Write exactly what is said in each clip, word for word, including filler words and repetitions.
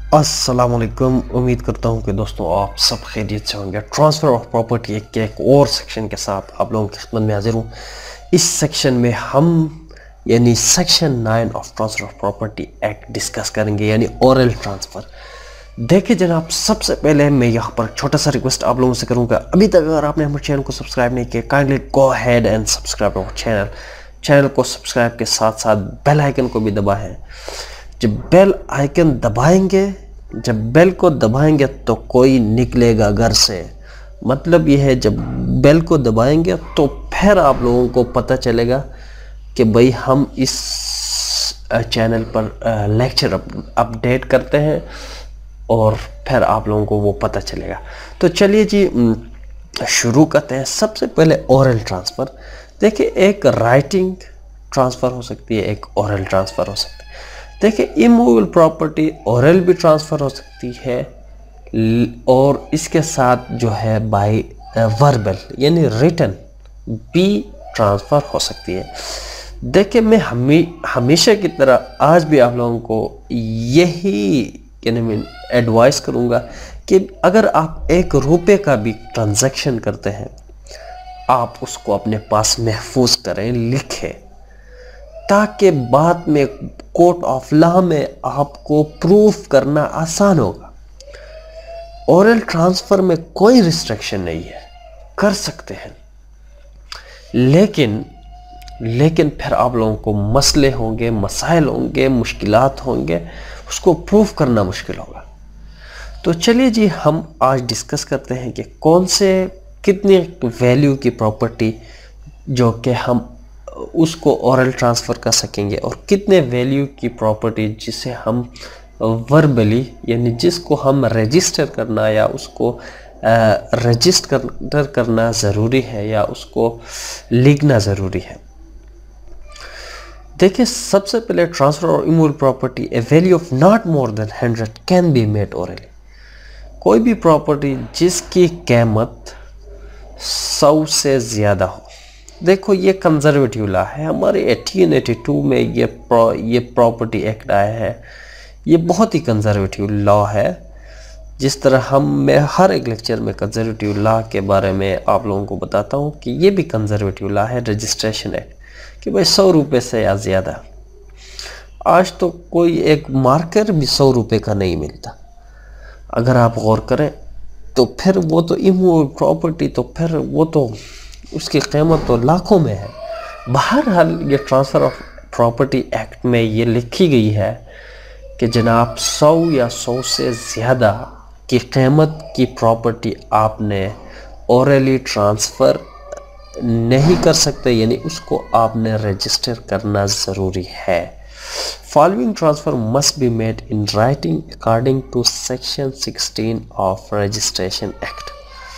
अस्सलाम वालेकुम। उम्मीद करता हूँ कि दोस्तों आप सब खैरियत से होंगे। ट्रांसफ़र ऑफ प्रॉपर्टी एक के एक और सेक्शन के साथ आप लोगों की खिदमत में हाजिर हूँ। इस सेक्शन में हम यानी section nine of transfer of property act discuss करेंगे, यानी ओरल ट्रांसफ़र। देखिए जनाब, सबसे पहले मैं यहाँ पर छोटा सा रिक्वेस्ट आप लोगों से करूँगा, अभी तक अगर आपने हमारे चैनल को सब्सक्राइब नहीं किया, kindly go ahead and subscribe our channel. Channel को सब्सक्राइब के साथ साथ बेल आइकन को भी दबाएं। जब बेल आइकन दबाएंगे जब बेल को दबाएंगे तो कोई निकलेगा घर से। मतलब यह है, जब बेल को दबाएंगे तो फिर आप लोगों को पता चलेगा कि भाई हम इस चैनल पर लेक्चर अपडेट करते हैं और फिर आप लोगों को वो पता चलेगा। तो चलिए जी शुरू करते हैं। सबसे पहले ओरल ट्रांसफ़र। देखिए, एक राइटिंग ट्रांसफ़र हो सकती है, एक ओरल ट्रांसफ़र हो सकती है। देखिए, इमूवेबल प्रॉपर्टी ओरल भी ट्रांसफ़र हो सकती है और इसके साथ जो है बाय वर्बल यानी रिटन भी ट्रांसफ़र हो सकती है। देखिए, मैं हमे हमेशा की तरह आज भी आप लोगों को यही यानी मैं एडवाइस करूँगा कि अगर आप एक रुपये का भी ट्रांजैक्शन करते हैं, आप उसको अपने पास महफूज करें, लिखें, ताकि बाद में कोर्ट ऑफ लॉ में आपको प्रूफ करना आसान होगा। ओरल ट्रांसफ़र में कोई रिस्ट्रिक्शन नहीं है, कर सकते हैं, लेकिन लेकिन फिर आप लोगों को मसले होंगे, मसाइल होंगे, मुश्किलात होंगे, उसको प्रूफ करना मुश्किल होगा। तो चलिए जी, हम आज डिस्कस करते हैं कि कौन से कितनी वैल्यू की प्रॉपर्टी जो कि हम उसको ओरल ट्रांसफ़र कर सकेंगे और कितने वैल्यू की प्रॉपर्टी जिसे हम वर्बली यानी जिसको हम रजिस्टर करना या उसको रजिस्टर करना ज़रूरी है या उसको लिखना ज़रूरी है। देखिए, सबसे पहले ट्रांसफ़र और immovable property a value of not more than hundred can be made orally. कोई भी प्रॉपर्टी जिसकी कीमत सौ से ज़्यादा हो। देखो, ये कंजर्वेटिव लॉ है। हमारे अठारह सौ बयासी में ये प्रो ये प्रॉपर्टी एक्ट आया है। ये बहुत ही कंजर्वेटिव लॉ है। जिस तरह हम मैं हर एक लेक्चर में कंजर्वेटिव लॉ के बारे में आप लोगों को बताता हूँ कि ये भी कंजर्वेटिव लॉ है, रजिस्ट्रेशन एक्ट, कि भाई सौ रुपये से या ज़्यादा। आज तो कोई एक मार्कर भी सौ रुपये का नहीं मिलता। अगर आप गौर करें तो फिर वो तो इमूवेबल प्रॉपर्टी, तो फिर वो तो उसकी कीमत तो लाखों में है। बहरहाल ये ट्रांसफ़र ऑफ प्रॉपर्टी एक्ट में ये लिखी गई है कि जनाब सौ या सौ से ज़्यादा की कीमत की प्रॉपर्टी आपने ओरली ट्रांसफ़र नहीं कर सकते, यानी उसको आपने रजिस्टर करना ज़रूरी है। Following transfer must be made in writing according to section sixteen of registration act.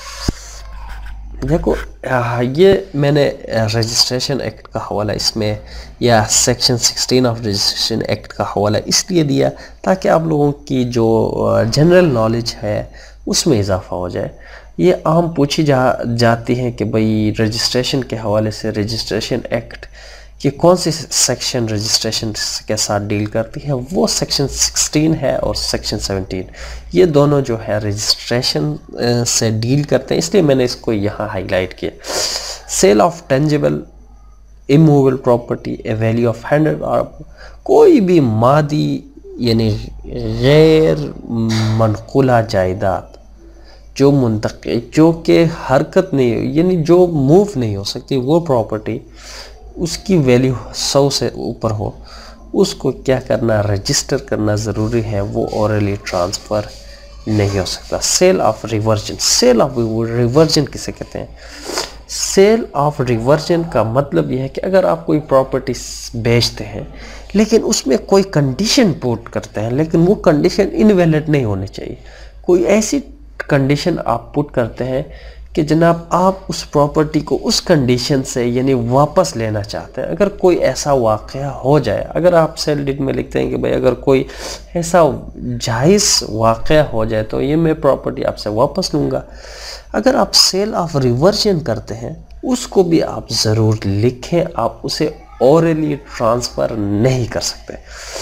देखो, ये मैंने रजिस्ट्रेशन एक्ट का हवाला इसमें या section sixteen of registration act का हवाला इसलिए दिया ताकि आप लोगों की जो जनरल नॉलेज है उसमें इजाफ़ा हो जाए। ये आम पूछी जा जाती है कि भाई रजिस्ट्रेशन के हवाले से रजिस्ट्रेशन एक्ट कि कौन सी सेक्शन रजिस्ट्रेशन के साथ डील करती है। वो सेक्शन सिक्सटीन है और सेक्शन सेवनटीन, ये दोनों जो है रजिस्ट्रेशन से डील करते हैं, इसलिए मैंने इसको यहाँ हाईलाइट किया। Sale of tangible immovable property a value of hundred, और कोई भी मादी यानी गैर मनकुला जायदाद जो मुंतकिल जो कि हरकत नहीं यानी जो मूव नहीं हो सकती, वो प्रॉपर्टी उसकी वैल्यू सौ से ऊपर हो, उसको क्या करना, रजिस्टर करना ज़रूरी है। वो ओरली ट्रांसफ़र नहीं हो सकता। Sale of reversion. Sale of reversion किसे कहते हैं? सेल ऑफ रिवर्जन का मतलब यह है कि अगर आप कोई प्रॉपर्टी बेचते हैं लेकिन उसमें कोई कंडीशन पुट करते हैं, लेकिन वो कंडीशन इनवैलिड नहीं होनी चाहिए। कोई ऐसी कंडीशन आप पुट करते हैं कि जनाब आप उस प्रॉपर्टी को उस कंडीशन से यानी वापस लेना चाहते हैं। अगर कोई ऐसा वाक़या हो जाए, अगर आप सेल डीड में लिखते हैं कि भाई अगर कोई ऐसा जायज़ वाक़या हो जाए तो ये मैं प्रॉपर्टी आपसे वापस लूँगा। अगर आप सेल ऑफ रिवर्जन करते हैं उसको भी आप ज़रूर लिखें, आप उसे ओरली ट्रांसफ़र नहीं कर सकते।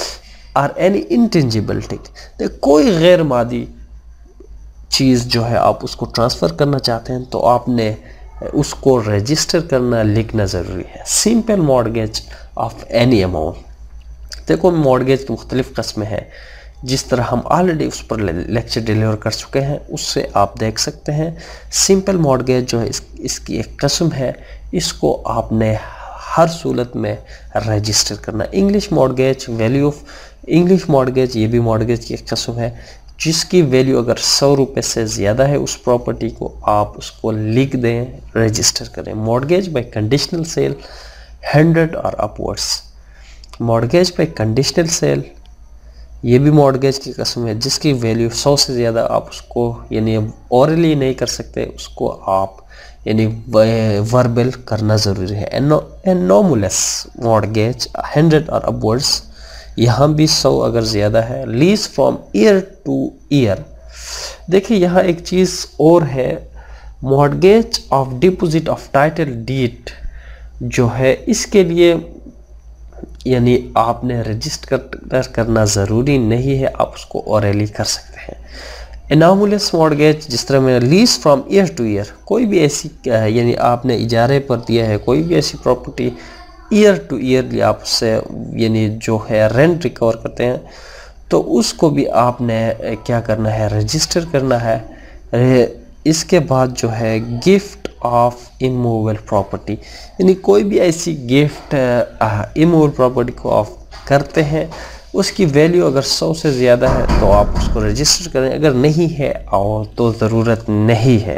आर एनी इंटेंजिबल थिंग, तो कोई गैर मादी चीज़ जो है आप उसको ट्रांसफ़र करना चाहते हैं तो आपने उसको रजिस्टर करना, लिखना ज़रूरी है। Simple mortgage of any amount, देखो मॉर्गेज की मुख्तलिफ़ किस्में हैं, जिस तरह हम ऑलरेडी उस पर लेक्चर डिलीवर कर चुके हैं, उससे आप देख सकते हैं। सिंपल मॉर्गेज जो है इस, इसकी एक किस्म है, इसको आपने हर सूरत में रजिस्टर करना। English mortgage, value of English mortgage, ये भी मॉर्गेज की एक किस्म है जिसकी वैल्यू अगर सौ रुपये से ज़्यादा है उस प्रॉपर्टी को, आप उसको लिख दें, रजिस्टर करें। Mortgage by conditional sale, hundred और upwards. Mortgage by conditional sale, ये भी मॉर्गेज की किस्म है जिसकी वैल्यू सौ से ज़्यादा, आप उसको यानी ओरली नहीं कर सकते, उसको आप यानी वर्बल करना ज़रूरी है। एनोमुलस मॉर्गेज, हंड्रेड और अपवर्ड्स, यहाँ भी सौ अगर ज़्यादा है। Lease from year to year, देखिए यहाँ एक चीज़ और है, mortgage of deposit of title deed जो है इसके लिए यानी आपने रजिस्टर करना ज़रूरी नहीं है, आप उसको ओरली कर सकते हैं। एनोमुलस मॉर्गेज, जिस तरह में lease from year to year, कोई भी ऐसी यानी आपने इजारे पर दिया है कोई भी ऐसी प्रॉपर्टी, ईयर टू ईयरली आप उससे यानी जो है रेंट रिकवर करते हैं, तो उसको भी आपने क्या करना है, रजिस्टर करना है। इसके बाद जो है गिफ्ट ऑफ इमूवेबल प्रॉपर्टी, यानी कोई भी ऐसी गिफ्ट इमूवेबल प्रॉपर्टी को आप करते हैं, उसकी वैल्यू अगर सौ से ज़्यादा है तो आप उसको रजिस्टर करें, अगर नहीं है और तो ज़रूरत नहीं है।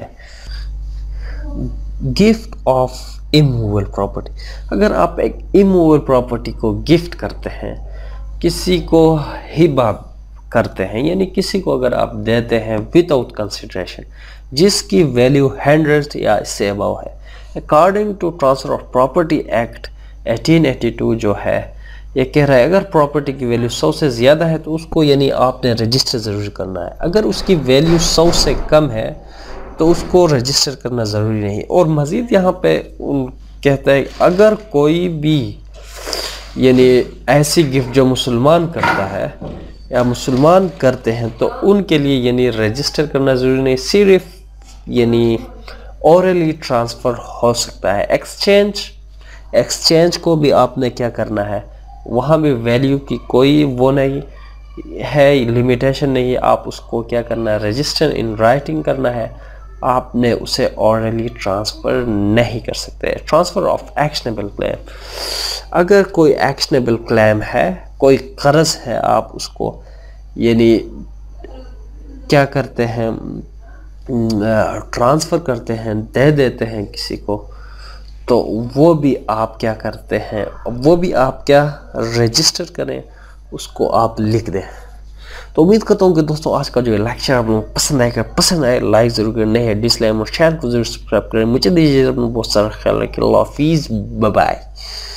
गिफ्ट ऑफ इमूवेबल प्रॉपर्टी, अगर आप एक इमूवेबल प्रॉपर्टी को गिफ्ट करते हैं, किसी को हिबा करते हैं, यानी किसी को अगर आप देते हैं विदाउट कंसिडरेशन, जिसकी वैल्यू हंड्रेड या इससे अबव है, according to transfer of property act eighteen eighty two जो है ये कह रहा है अगर प्रॉपर्टी की वैल्यू सौ से ज़्यादा है तो उसको यानी आपने रजिस्टर ज़रूर करना है। अगर उसकी वैल्यू सौ से कम है तो उसको रजिस्टर करना ज़रूरी नहीं। और मज़ीद यहाँ पे कहता है अगर कोई भी यानी ऐसी गिफ्ट जो मुसलमान करता है या मुसलमान करते हैं तो उनके लिए यानी रजिस्टर करना ज़रूरी नहीं, सिर्फ यानी ओरली ट्रांसफ़र हो सकता है। एक्सचेंज, एक्सचेंज को भी आपने क्या करना है, वहाँ भी वैल्यू की कोई वो नहीं है, लिमिटेशन नहीं है, आप उसको क्या करना है, रजिस्टर इन राइटिंग करना है, आपने उसे ऑरली ट्रांसफ़र नहीं कर सकते। ट्रांसफ़र ऑफ एक्शनेबल क्लेम, अगर कोई एक्शनेबल क्लेम है, कोई कर्ज है, आप उसको यानी क्या करते हैं, ट्रांसफ़र करते हैं, दे देते हैं किसी को, तो वो भी आप क्या करते हैं, वो भी आप क्या रजिस्टर करें, उसको आप लिख दें। तो उम्मीद करता हूँ कि दोस्तों आज का जो लेक्चर आप लोगों को पसंद आएगा, पसंद आए लाइक ज़रूर करें, नहीं है डिसलाइक और शेयर को जरूर सब्सक्राइब करें। मुझे दीजिए अपना बहुत सारा ख्याल रखें। अल्लाह हाफिज़, बाय बाय।